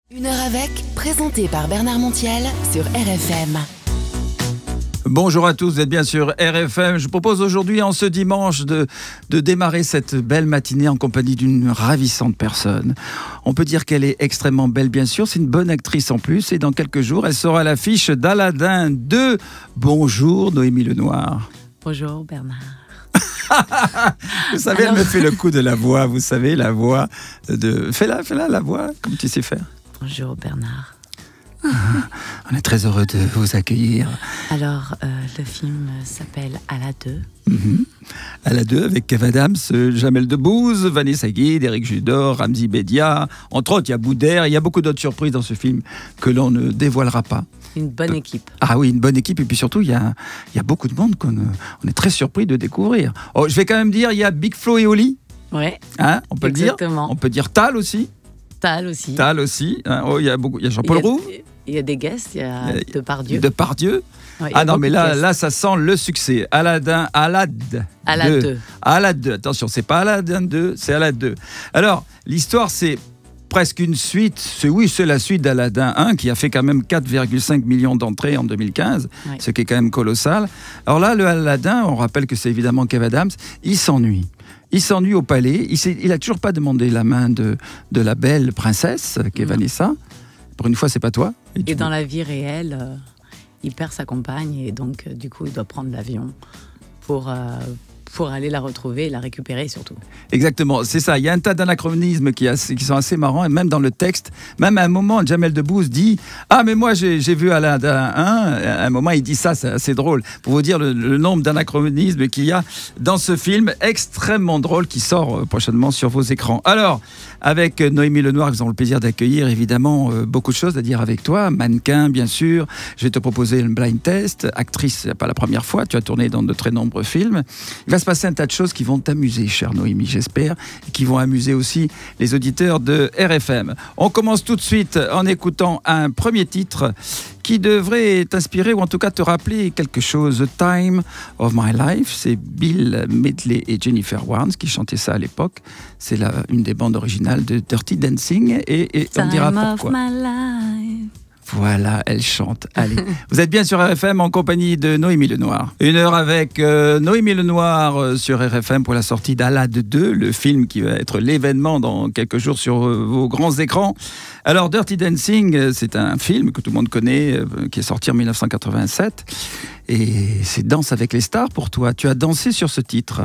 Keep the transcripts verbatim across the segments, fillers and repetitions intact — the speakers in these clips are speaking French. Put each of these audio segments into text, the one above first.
Une heure avec, présenté par Bernard Montiel sur R F M. Bonjour à tous, vous êtes bien sûr R F M. Je propose aujourd'hui, en ce dimanche, de, de démarrer cette belle matinée en compagnie d'une ravissante personne. On peut dire qu'elle est extrêmement belle, bien sûr. C'est une bonne actrice en plus. Et dans quelques jours, elle sera à l'affiche d'Aladin deux. Bonjour, Noémie Lenoir. Bonjour, Bernard. Vous savez, Alors... elle me fait le coup de la voix. Vous savez, la voix de... Fais-la, fais-la, la voix, comme tu sais faire. Bonjour, Bernard. Ah, on est très heureux de vous accueillir. Alors, euh, le film s'appelle Ala deux. Mm-hmm. Ala deux avec Kev Adams, Jamel Debbouze, Vanessa Guide, Éric Judor, Ramzy Bedia. Entre autres, il y a Boudère. Il y a beaucoup d'autres surprises dans ce film que l'on ne dévoilera pas. Une bonne équipe. Ah oui, une bonne équipe. Et puis surtout, il y a, il y a beaucoup de monde qu'on on est très surpris de découvrir. Oh, je vais quand même dire, il y a Big Flo et Oli. Ouais. Hein, on peut Exactement. le dire. On peut dire Tal aussi. Tal aussi. Tal aussi. Hein. Oh, il y a beaucoup. Il y a Jean-Paul Roux. Il y a des guests. Il y a Depardieu. Depardieu. Ouais, ah non, mais là, là, ça sent le succès. Aladin, Alad. Alad deux. Alad deux. Attention, c'est pas Aladin deux, c'est Alad deux. Alors, l'histoire, c'est presque une suite. C'est oui, c'est la suite d'Aladin un qui a fait quand même quatre virgule cinq millions d'entrées en deux mille quinze, ouais. Ce qui est quand même colossal. Alors là, le Aladin, on rappelle que c'est évidemment Kev Adams, il s'ennuie. Il s'ennuie au palais. Il n'a toujours pas demandé la main de, de la belle princesse, qui est mmh. Vanessa. Pour une fois, c'est pas toi. Et, et dans la vie réelle, euh, il perd sa compagne et donc, euh, du coup, il doit prendre l'avion pour, euh, pour aller la retrouver et la récupérer surtout. Exactement, c'est ça. Il y a un tas d'anachronismes qui, qui sont assez marrants. Et même dans le texte, même à un moment, Jamel Debbouze dit « Ah, mais moi, j'ai vu Aladin un. » À un moment, il dit ça, c'est assez drôle. Pour vous dire le, le nombre d'anachronismes qu'il y a dans ce film, extrêmement drôle, qui sort prochainement sur vos écrans. Alors, avec Noémie Lenoir, nous avons le plaisir d'accueillir évidemment euh, beaucoup de choses à dire avec toi. Mannequin, bien sûr. Je vais te proposer un blind test. Actrice, c'est pas la première fois. Tu as tourné dans de très nombreux films. Il va se passer un tas de choses qui vont t'amuser, chère Noémie, j'espère, et qui vont amuser aussi les auditeurs de R F M. On commence tout de suite en écoutant un premier titre qui devrait t'inspirer ou en tout cas te rappeler quelque chose. The Time of My Life, c'est Bill Medley et Jennifer Warnes qui chantaient ça à l'époque. C'est la, une des bandes originales de Dirty Dancing et, et on dira pourquoi. Time of my life. Voilà, elle chante. Allez, vous êtes bien sur R F M en compagnie de Noémie Lenoir. Une heure avec euh, Noémie Lenoir euh, sur R F M pour la sortie d'Alad deux, le film qui va être l'événement dans quelques jours sur euh, vos grands écrans. Alors, Dirty Dancing, euh, c'est un film que tout le monde connaît, euh, qui est sorti en mille neuf cent quatre-vingt-sept. Et c'est Danse avec les stars pour toi. Tu as dansé sur ce titre.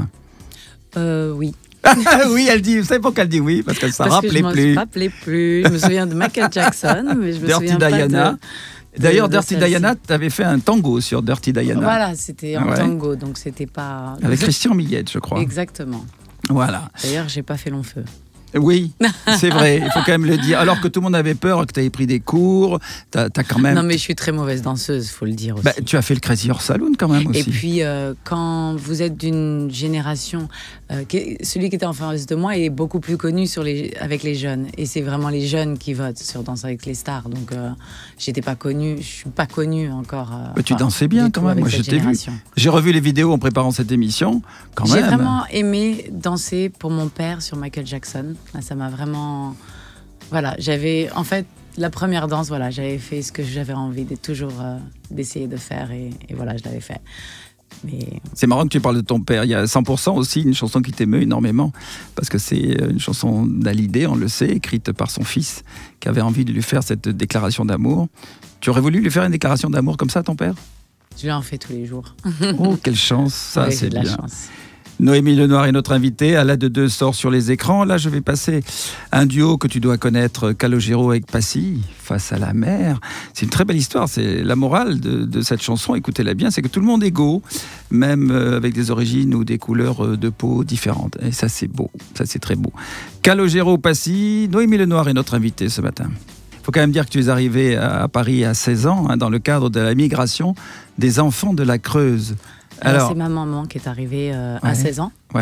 Euh, oui. Oui, elle dit, vous savez pourquoi elle dit oui? Parce qu'elle ne s'en rappelait plus. Je ne me rappelais plus. Je me souviens de Michael Jackson, mais je me Dirty souviens Diana. pas de... D'ailleurs, de, Dirty de Diana, tu avais fait un tango sur Dirty Diana. Voilà, c'était en ouais. tango, donc c'était pas... Avec Christian Millette, je crois. Exactement. Voilà. D'ailleurs, j'ai pas fait long feu. Oui, c'est vrai, il faut quand même le dire. Alors que tout le monde avait peur, que tu avais pris des cours, tu as quand même... Non, mais je suis très mauvaise danseuse, il faut le dire aussi. Bah, tu as fait le Crazy Horse Saloon quand même aussi. Et puis, euh, quand vous êtes d'une génération... Euh, qui, celui qui était en face de moi est beaucoup plus connu sur les, avec les jeunes. Et c'est vraiment les jeunes qui votent sur Danse avec les stars. Donc, euh, j'étais pas connue, je suis pas connue encore. Euh, bah, tu dansais bien quand même, moi je t'ai vu. J'ai revu les vidéos en préparant cette émission, quand même. J'ai vraiment aimé danser pour mon père sur Michael Jackson. Ça m'a vraiment... Voilà, j'avais... En fait, la première danse, voilà, j'avais fait ce que j'avais envie de toujours euh, d'essayer de faire. Et, et voilà, je l'avais fait. Mais... C'est marrant que tu parles de ton père. Il y a cent pour cent aussi, une chanson qui t'émeut énormément, parce que c'est une chanson d'Hallyday, on le sait, écrite par son fils, qui avait envie de lui faire cette déclaration d'amour. Tu aurais voulu lui faire une déclaration d'amour comme ça, ton père? Je lui en fais tous les jours. Oh, quelle chance, ça, oui, c'est bien. La chance. Noémie Lenoir est notre invitée. Alad deux sort sur les écrans. Là, je vais passer un duo que tu dois connaître, Calogero avec Passy, Face à la mer. C'est une très belle histoire. C'est la morale de, de cette chanson. Écoutez-la bien, c'est que tout le monde est égaux, même avec des origines ou des couleurs de peau différentes. Et ça, c'est beau. Ça, c'est très beau. Calogero, Passy. Noémie Lenoir est notre invitée ce matin. Il faut quand même dire que tu es arrivée à Paris à seize ans, hein, dans le cadre de la migration des enfants de la Creuse. Alors, Alors c'est ma maman qui est arrivée euh, ouais, à seize ans. Ouais.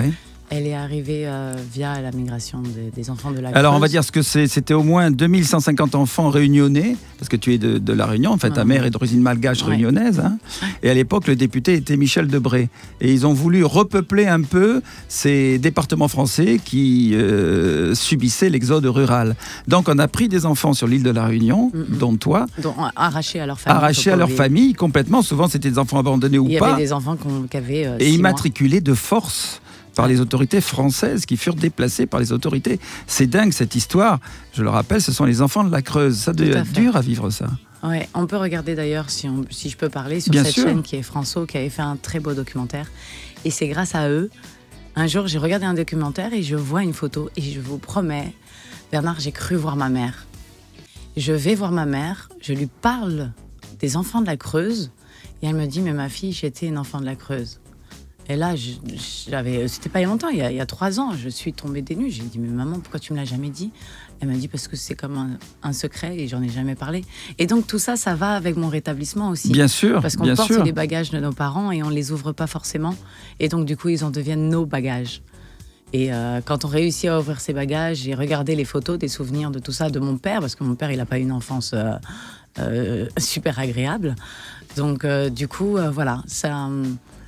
Elle est arrivée euh, via la migration des, des enfants de la Creuse. Alors on va dire ce que c'est, c'était au moins deux mille cent cinquante enfants réunionnais, parce que tu es de, de la Réunion, en fait, ouais. Ta mère est d'origine malgache ouais. réunionnaise, hein. Et à l'époque le député était Michel Debré. Et ils ont voulu repeupler un peu ces départements français qui euh, subissaient l'exode rural. Donc on a pris des enfants sur l'île de la Réunion, mm-hmm. dont toi. Donc, arrachés à leur famille. Arrachés à leur famille, complètement. Souvent c'était des enfants abandonnés ou pas. Il y avait des enfants qui avaient euh, et immatriculés de force par les autorités françaises qui furent déplacées par les autorités. C'est dingue cette histoire. Je le rappelle, ce sont les enfants de la Creuse. Ça doit être dur à vivre ça. Ouais, on peut regarder d'ailleurs, si, on, si je peux parler, sur Bien cette sûr. chaîne qui est François, qui avait fait un très beau documentaire. Et c'est grâce à eux. Un jour, j'ai regardé un documentaire et je vois une photo. Et je vous promets, Bernard, j'ai cru voir ma mère. Je vais voir ma mère, je lui parle des enfants de la Creuse. Et elle me dit, mais ma fille, j'étais une enfant de la Creuse. Et là, j'avais, c'était pas il y a longtemps, il y a, il y a trois ans, je suis tombée des nues. J'ai dit, mais maman, pourquoi tu me l'as jamais dit? Elle m'a dit, parce que c'est comme un, un secret et j'en ai jamais parlé. Et donc tout ça, ça va avec mon rétablissement aussi. Bien sûr, parce qu'on bien porte sûr. les bagages de nos parents et on les ouvre pas forcément. Et donc du coup, ils en deviennent nos bagages. Et euh, quand on réussit à ouvrir ces bagages, j'ai regardé les photos, des souvenirs de tout ça, de mon père, parce que mon père, il n'a pas eu une enfance euh, euh, super agréable. Donc euh, du coup, euh, voilà, ça... Euh,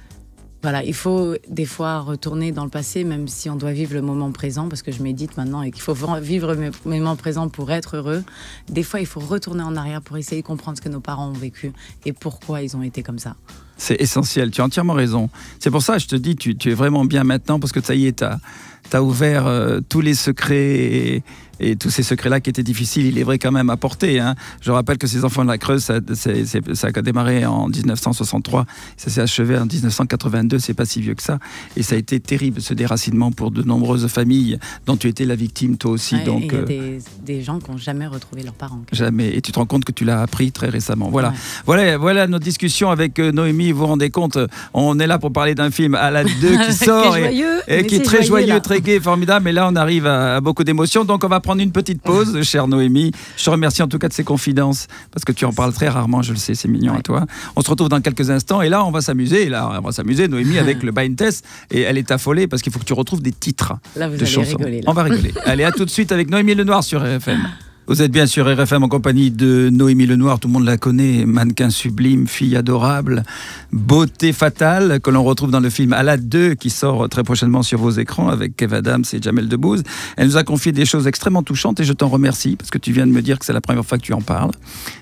Voilà, il faut des fois retourner dans le passé, même si on doit vivre le moment présent, parce que je médite maintenant et qu'il faut vivre le moment présent pour être heureux. Des fois, il faut retourner en arrière pour essayer de comprendre ce que nos parents ont vécu et pourquoi ils ont été comme ça. C'est essentiel, tu as entièrement raison. C'est pour ça que je te dis, tu, tu es vraiment bien maintenant, parce que ça y est, tu as ouvert euh, tous les secrets et, et tous ces secrets-là qui étaient difficiles, il est vrai quand même à porter. Hein. Je rappelle que ces enfants de la Creuse, ça, c'est, c'est, ça a démarré en dix-neuf cent soixante-trois, ça s'est achevé en dix-neuf cent quatre-vingt-deux, c'est pas si vieux que ça. Et ça a été terrible, ce déracinement pour de nombreuses familles dont tu étais la victime, toi aussi. Ouais, donc, il y a euh, des, des gens qui n'ont jamais retrouvé leurs parents. Jamais. Et tu te rends compte que tu l'as appris très récemment. Voilà, Ouais. voilà, voilà notre discussion avec euh, Noémie. Vous vous rendez compte, on est là pour parler d'un film à la deux qui sort qui est et, joyeux, et qui est c'est très joyeux, joyeux, là. très gai, formidable. Mais là, on arrive à, à beaucoup d'émotions. Donc, on va prendre une petite pause, chère Noémie. Je te remercie en tout cas de ces confidences parce que tu en parles très rarement, je le sais, c'est mignon Ouais. à toi. On se retrouve dans quelques instants et là, on va s'amuser. Là, on va s'amuser, Noémie, avec le blind test. Et elle est affolée parce qu'il faut que tu retrouves des titres Là, vous de allez chansons. rigoler, là. On va rigoler. Allez, à tout de suite avec Noémie Lenoir sur R F M. Vous êtes bien sur R F M en compagnie de Noémie Lenoir, tout le monde la connaît, mannequin sublime, fille adorable, beauté fatale, que l'on retrouve dans le film À la deux qui sort très prochainement sur vos écrans avec Kev Adams et Jamel Debbouze. Elle nous a confié des choses extrêmement touchantes et je t'en remercie parce que tu viens de me dire que c'est la première fois que tu en parles.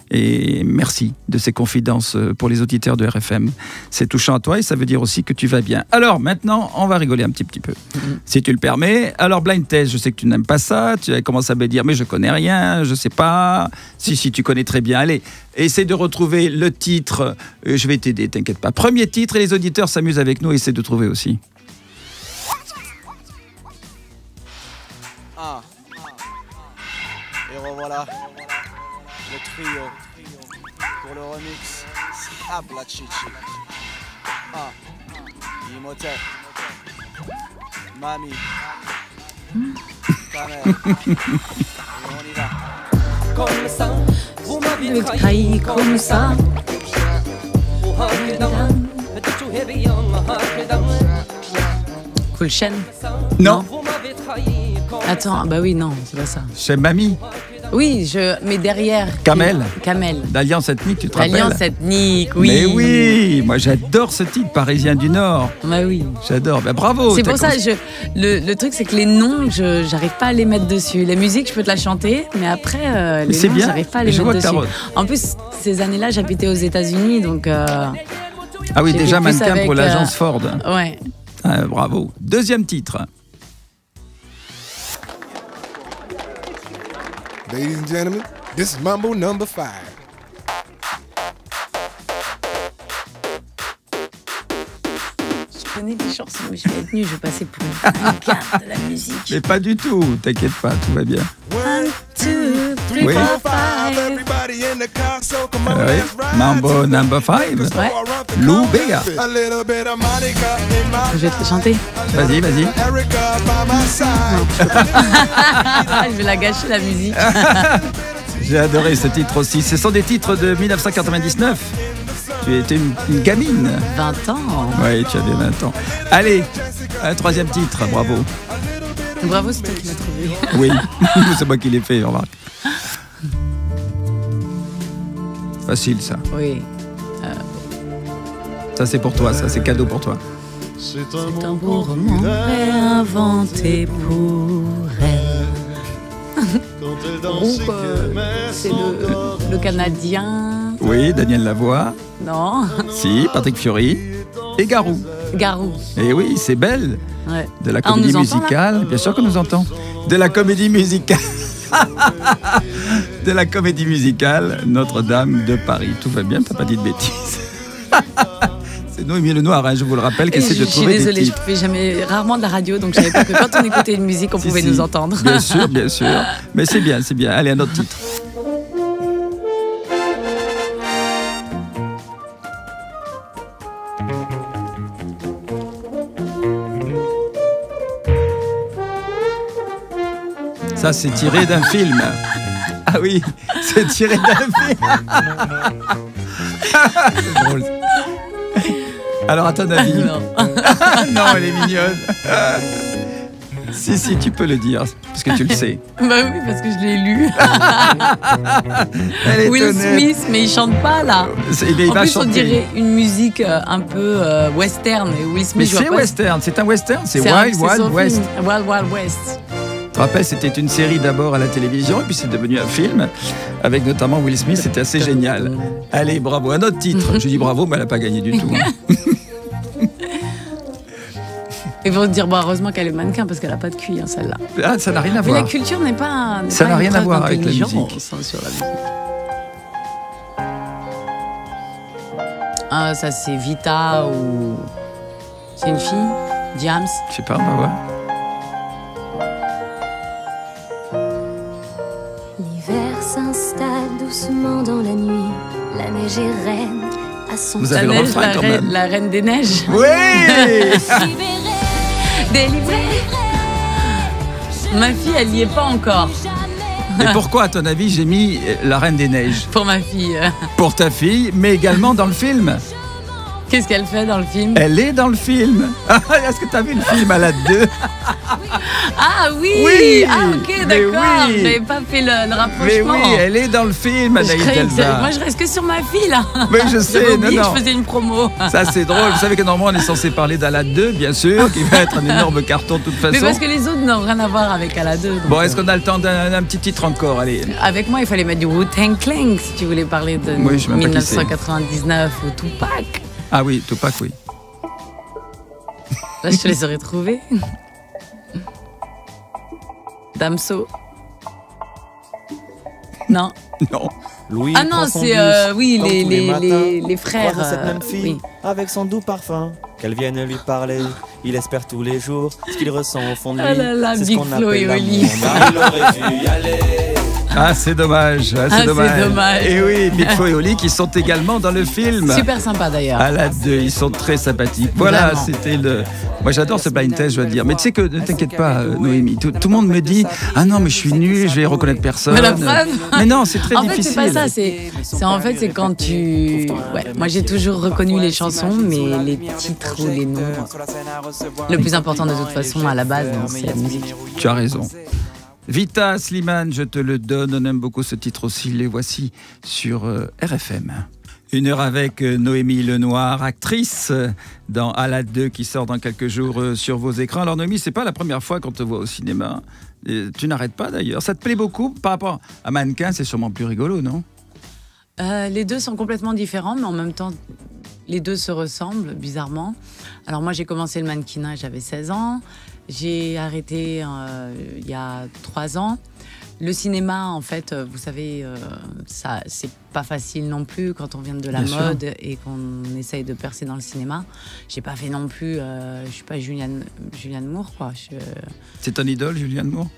Et merci de ces confidences pour les auditeurs de R F M. C'est touchant à toi et ça veut dire aussi que tu vas bien. Alors maintenant, on va rigoler un petit, petit peu, mmh. si tu le permets. Alors blind test, je sais que tu n'aimes pas ça, tu as commencé à me dire mais je connais rien, je sais pas. Si, si, tu connais très bien. Allez, essaie de retrouver le titre. Euh, je vais t'aider, t'inquiète pas. Premier titre et les auditeurs s'amusent avec nous et essaient de trouver aussi. Ah. Et revoilà le trio pour le remix Habla Chichi. Ah. Imhotep. Mami. Kamel. Et on y va. Comme ça, vous m'avez Le trahi trahi comme ça. Cool chaîne. Non, Attends, bah oui, non, c'est pas ça. chez Mamie, Oui, je, mais derrière. Kamel. Kamel. d'Alliance Ethnique, tu te rappelles? L'Alliance ethnique, oui. Mais oui, moi j'adore ce titre, Parisien du Nord. Bah oui. J'adore, ben, bravo. C'est t'as pour ça, cons- je, le, le truc, c'est que les noms, je j'arrive pas à les mettre dessus. La musique, je peux te la chanter, mais après, euh, les c'est noms, bien. j'arrive pas à les Je vois mettre que t'as dessus. re- En plus, ces années-là, j'habitais aux États-Unis, donc. Euh, Ah oui, j'étais déjà plus mannequin avec, pour euh, l'agence Ford. Ouais. Ah, bravo. Deuxième titre. Ladies and gentlemen, this is Mambo number five. Je connais des chansons, mais je vais être nulle, je vais passer pour une gare de la musique. Mais pas du tout, t'inquiète pas, tout va bien. One, two, three, Oui. four, five. Everybody in the car, so come on, Ah oui. let's ride. Mambo number five. Ouais. Lou Bega. A little bit of Monica in my Je vais te chanter. Vas-y, vas-y. Erica by my side. Je vais la gâcher, la musique. J'ai adoré ce titre aussi. Ce sont des titres de dix-neuf cent quatre-vingt-dix-neuf. Tu étais une, une gamine. vingt ans. Oui, tu avais vingt ans. Allez, Un troisième titre, bravo. Bravo, c'est toi qui l'as trouvé. Oui, c'est moi qui l'ai fait, remarque. Facile, ça. Oui. Ça, c'est pour toi, ça, c'est cadeau pour toi. C'est un beau roman réinventé pour elle. Groupe, euh, c'est le, le Canadien. Oui, Daniel Lavoie. Non. Si, Patrick Fiori. Et Garou. Garou. Et oui, c'est Belle. Ouais. De la Ah, on comédie nous entend, musicale. Bien sûr qu'on nous entend. De la comédie musicale. De la comédie musicale Notre-Dame de Paris. Tout va bien, t'as pas dit de bêtises. C'est Noémie Lenoir, hein, je vous le rappelle, qui Et essaie je, de je suis trouver désolée, des je titres. fais jamais rarement de la radio, donc je savais pas que quand on écoutait une musique, on Si, pouvait si. nous entendre. Bien sûr, bien sûr. Mais c'est bien, c'est bien. Allez, un autre titre. Ça, c'est tiré d'un film. Ah oui, c'est tiré d'un film. C'est drôle. Alors, à ton avis? Non. Non, elle est mignonne. Si, si, tu peux le dire, parce que tu le sais. Bah oui, parce que je l'ai lu. Elle est Will honnête. Smith, mais il chante pas là. C'est- il En va plus, on chanter. dirait une musique euh, un peu euh, western. Et Will Smith, Mais je vois c'est pas- western, c'est un western, c'est un- Wild c'est Wild son West. film. Wild Wild West. Je te rappelle, c'était une série d'abord à la télévision, et puis c'est devenu un film, avec notamment Will Smith, c'était assez génial. Allez, bravo, un autre titre. Je dis bravo, mais elle n'a pas gagné du tout. hein. Ils vont te dire, bon, heureusement qu'elle est mannequin parce qu'elle a pas de cuir, celle-là. Ah, ça n'a rien à Mais la voir. culture n'est pas. n'est Ça pas n'a une rien à preuve voir avec la d'intelligence musique. sur la musique. Ah, ça c'est Vita ou. C'est une fille? Diams? Je sais pas, on va voir. L'hiver s'installe doucement dans la nuit. La neige est reine à son Vous La avez le neige, refrain, la, quand reine, même. la reine des neiges. Oui. Délivrée. Ma fille, elle n'y est pas encore. Et pourquoi, à ton avis, j'ai mis La Reine des Neiges? Pour ma fille. euh, Pour ta fille, mais également dans le film. Qu'est-ce qu'elle fait dans le film? Elle est dans le film. Est-ce que tu as vu le film à la deux? Ah oui, Oui, ah ok, mais d'accord. oui. J'avais pas fait le, le Mais rapprochement. oui, elle est dans le film, Je Anaïs croyais que c'est- Delva. Moi, je reste que sur ma fille, là. Oui, je sais, J'avais non, oublié que non. je faisais une promo. Ça, c'est drôle. Vous savez que normalement, on est censé parler d'Alad deux, bien sûr, qui va être un énorme carton de toute façon. Mais parce que les autres n'ont rien à voir avec Ala deux. donc, Bon, est-ce euh, qu'on a le temps d'un un petit titre encore? Allez. Avec moi, il fallait mettre du Wu-Tang Clan si tu voulais parler de Oui, je sais même pas qui c'est. mille neuf cent quatre-vingt-dix-neuf ou Tupac. Ah oui, Tupac, oui. Là, je te les aurais trouvés. Damso. Non. Non. Louis Ah non, prend son c'est bus, euh, oui comme les, tous les, matins, les, les frères. croise cette euh, même fille oui. avec son doux parfum. Qu'elle vienne lui parler, il espère tous les jours ce qu'il ressent au fond de lui. Ah là là, c'est ce Big qu'on Flo appelle et l'amour. Oli. Ah, il aurait dû y aller. Ah, c'est dommage. Ah, Ah, c'est c'est dommage. dommage. Et oui, Big Flo et Oli qui sont également dans le film. Super sympa d'ailleurs. Alad deux, ils sont très sympathiques. Voilà, Vraiment. c'était le. Moi, j'adore ce blind test, je dois te dire. Mais tu sais que ne t'inquiète pas, euh, Noémie. Tout, tout le monde me dit ah non, mais je suis nul, je vais reconnaître personne. Mais la preuve. Mais non, c'est très En fait, difficile. c'est pas ça. C'est, c'est en fait, c'est quand tu. Ouais, moi, j'ai toujours reconnu les chansons, mais les titres ou les noms. Le plus important de toute façon, à la base, non, c'est la musique. Tu as raison. Vita, Slimane, je te le donne. On aime beaucoup ce titre aussi. Les voici sur euh, R F M. Une heure avec euh, Noémie Lenoir, actrice euh, dans Alad deux qui sort dans quelques jours euh, sur vos écrans. Alors Noémie, c'est pas la première fois qu'on te voit au cinéma. Et tu n'arrêtes pas d'ailleurs. Ça te plaît beaucoup par rapport à Mannequin, c'est sûrement plus rigolo, non? Euh, les deux sont complètement différents, mais en même temps, les deux se ressemblent, bizarrement. Alors moi, j'ai commencé le mannequinat, j'avais seize ans. J'ai arrêté euh, il y a trois ans. Le cinéma, en fait, euh, vous savez, euh, ça, c'est pas facile non plus quand on vient de la Bien sûr. mode et qu'on essaye de percer dans le cinéma. J'ai pas fait non plus, euh, je suis pas Julianne, Julianne Moore, quoi. Je, C'est ton idole, Julianne Moore?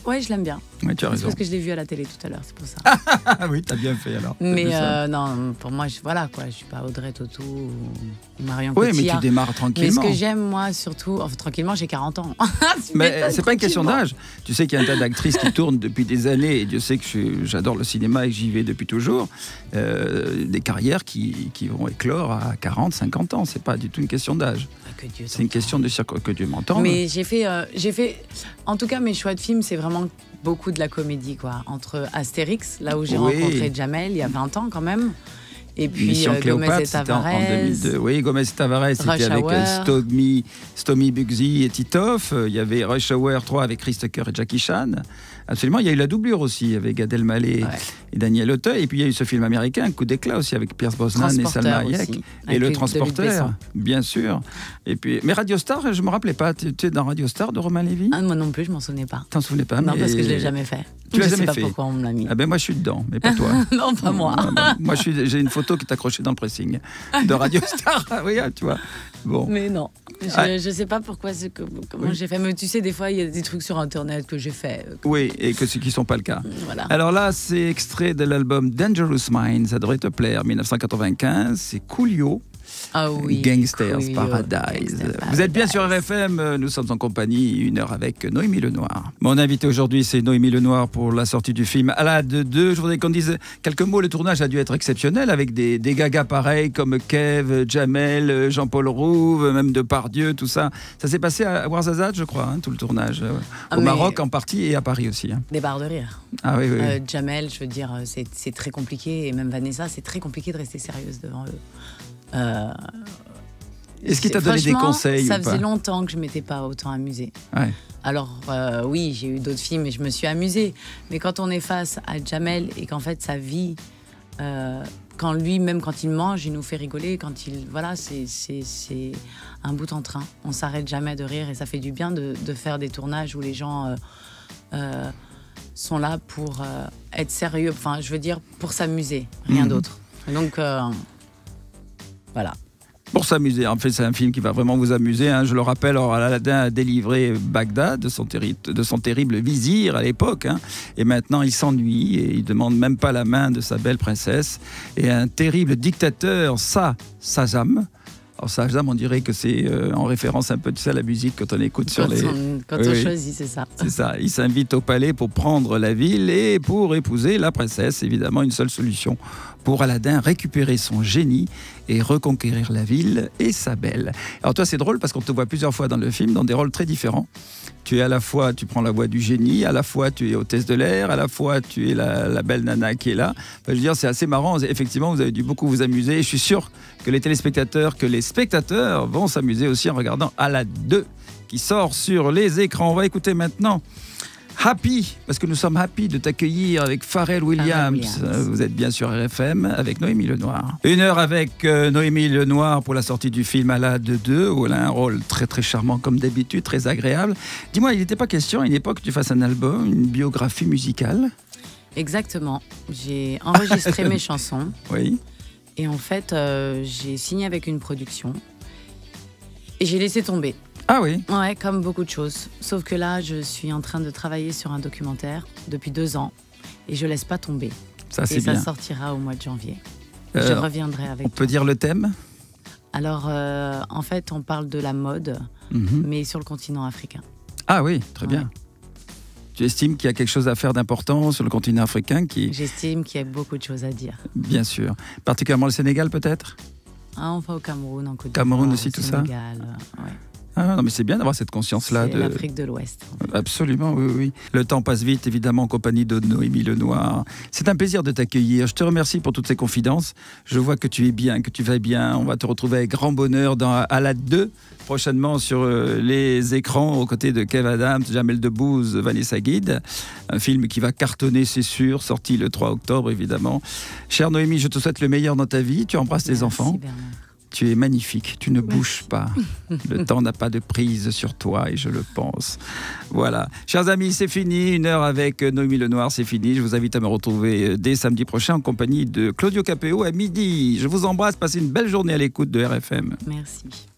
Ouais, je l'aime bien. Oui, tu as C'est raison. parce que je l'ai vu à la télé tout à l'heure, c'est pour ça. Ah oui, t'as bien fait alors. Mais C'est ça. euh, non, pour moi, je, voilà quoi, je suis pas Audrey Tautou ou Marion Oui, mais Cotillard. tu démarres Mais tranquillement. ce que j'aime, moi, surtout, enfin, tranquillement, j'ai quarante ans. Tu Mais m'étonnes, c'est pas une question tranquillement. d'âge. Tu sais qu'il y a un tas d'actrices qui tournent depuis des années, et Dieu sait que je- j'adore le cinéma et que j'y vais depuis toujours. Euh, des carrières qui, qui vont éclore à quarante, cinquante ans. C'est pas du tout une question d'âge. Que Dieu C'est une question de circo que Dieu m'entende. Mais j'ai fait, euh, j'ai fait, en tout cas, mes choix de films, c'est vraiment beaucoup de la comédie, quoi. Entre Astérix, là où j'ai Oui. rencontré Jamel, il y a vingt ans quand même, et puis Mission euh, Gomez Cléopâtre, et c'était en, en Tavares. deux mille deux. Oui, Gomez et Tavares, c'était Rush avec euh, Hour. Stomy, Stomy Bugsy et Titoff. Euh, Il y avait Rush Hour trois avec Chris Tucker et Jackie Chan. Absolument. Il y a eu la doublure aussi avec Gad Elmaleh Ouais. et Daniel Auteuil. Et puis il y a eu ce film américain, Coup d'éclat aussi, avec Pierce Brosnan et Transporteur Salma Hayek. aussi, Et avec le Luc- de Luc transporteur, Besson. bien sûr. Et puis, mais Radio Star, je me rappelais pas. Tu tu es dans Radio Star de Romain Lévy Ah, moi non plus, je m'en souvenais pas. T'en souvenais pas? Non, mais- parce que je l'ai jamais fait. Tu l'as je jamais sais pas fait. pourquoi on me l'a mis. Ah ben moi je suis dedans, mais pas toi. Non, pas moi. Ah ben, moi je suis- j'ai une photo qui est accrochée dans le pressing de Radio Star. Ah oui, ah, tu vois. Bon. Mais non, je, Ah. je sais pas pourquoi, c'est que, comment Oui. j'ai fait. Mais tu sais, des fois, il y a des trucs sur Internet que j'ai fait. euh, Oui, et que ce qui ne sont pas le cas. Voilà. Alors là, c'est extrait de l'album Dangerous Minds, ça devrait te plaire, mille neuf cent quatre-vingt-quinze, c'est Coolio. Ah oui. Gangsters Coolio, Paradise. Gangsters Vous êtes bien Paradise. sur R F M, euh, nous sommes en compagnie, une heure avec Noémie Lenoir. Mon invité aujourd'hui, c'est Noémie Lenoir pour la sortie du film Alade deux. Je voudrais qu'on dise quelques mots. Le tournage a dû être exceptionnel avec des, des gagas pareils comme Kev, Jamel, Jean-Paul Rouve, même Depardieu, tout ça. Ça s'est passé à Ouarzazate, je crois, hein, tout le tournage. euh, Ah, Au mais- Maroc en partie et à Paris aussi. hein. Des barres de rire. Ah oui, oui. oui. Euh, Jamel, je veux dire, euh, c'est c'est très compliqué. Et même Vanessa, c'est très compliqué de rester sérieuse devant eux. Euh, Est-ce qu'il t'a c'est- donné des franchement, conseils Ça ou pas? faisait longtemps que je m'étais pas autant amusée. Ouais. Alors, euh, oui, j'ai eu d'autres films et je me suis amusée. Mais quand on est face à Jamel et qu'en fait, sa vie, euh, quand lui, même quand il mange, il nous fait rigoler. Quand il. Voilà, c'est c'est- c'est un bout en train. On s'arrête jamais de rire et ça fait du bien de, de faire des tournages où les gens euh, euh, sont là pour euh, être sérieux. Enfin, je veux dire, pour s'amuser, rien Mhm. d'autre. Et donc, euh, voilà. Pour s'amuser. En fait, c'est un film qui va vraiment vous amuser. hein. Je le rappelle, alors, Aladdin a délivré Bagdad de son, terri- de son terrible vizir à l'époque. hein. Et maintenant, il s'ennuie et il demande même pas la main de sa belle princesse. Et un terrible dictateur, ça, Shazam. Alors, Shazam, on dirait que c'est euh, en référence un peu de ça, la musique, quand on écoute sur Quand les... on, quand Oui, on oui. choisit, c'est ça. C'est ça, il s'invite au palais pour prendre la ville et pour épouser la princesse. Évidemment, une seule solution pour Aladdin, récupérer son génie et reconquérir la ville et sa belle. Alors toi, c'est drôle parce qu'on te voit plusieurs fois dans le film dans des rôles très différents. Tu es à la fois, tu prends la voix du génie, à la fois tu es hôtesse de l'air, à la fois tu es la, la belle nana qui est là. Enfin, je veux dire, c'est assez marrant. Effectivement, vous avez dû beaucoup vous amuser. Et je suis sûr que les téléspectateurs, que les spectateurs vont s'amuser aussi en regardant Aladdin deux qui sort sur les écrans. On va écouter maintenant Happy, parce que nous sommes happy de t'accueillir avec Pharrell Williams. Williams. Euh, Vous êtes bien sur R F M avec Noémie Lenoir. Une heure avec euh, Noémie Lenoir pour la sortie du film Alade deux, où elle a un rôle très très charmant comme d'habitude, très agréable. Dis-moi, il n'était pas question à une époque que tu fasses un album, une biographie musicale? Exactement. J'ai enregistré mes chansons. Oui. Et en fait, euh, j'ai signé avec une production et j'ai laissé tomber. Ah oui. Ouais, comme beaucoup de choses. Sauf que là, je suis en train de travailler sur un documentaire depuis deux ans et je laisse pas tomber. Ça Et c'est ça bien. sortira au mois de janvier. Euh, je reviendrai avec. On peut dire le thème? Alors, euh, en fait, on parle de la mode, Mhm. mais sur le continent africain. Ah oui, très bien. Ouais. Tu estimes qu'il y a quelque chose à faire d'important sur le continent africain qui, J'estime qu'il y a beaucoup de choses à dire. bien sûr, particulièrement le Sénégal peut-être? Ah, on va au Cameroun, en Côte d'Ivoire, Cameroun aussi, au tout ça Sénégal, euh, ouais. Ah non, mais c'est bien d'avoir cette conscience-là. C'est De... l'Afrique de l'Ouest. Absolument, oui, oui. Le temps passe vite, évidemment, en compagnie de Noémie Lenoir. C'est un plaisir de t'accueillir. Je te remercie pour toutes ces confidences. Je vois que tu es bien, que tu vas bien. On va te retrouver avec grand bonheur dans Alade deux, prochainement sur euh, les écrans, aux côtés de Kev Adams, Jamel Debbouze, Vanessa Guide. Un film qui va cartonner, c'est sûr, sorti le trois octobre, évidemment. Chère Noémie, je te souhaite le meilleur dans ta vie. Tu embrasses tes Merci, enfants. Bernard. Tu es magnifique, tu ne bouges pas. Le temps n'a pas de prise sur toi et je le pense. Voilà. Chers amis, c'est fini. Une heure avec Noémie Lenoir, c'est fini. Je vous invite à me retrouver dès samedi prochain en compagnie de Claudio Capéo à midi. Je vous embrasse, passez une belle journée à l'écoute de R F M. Merci.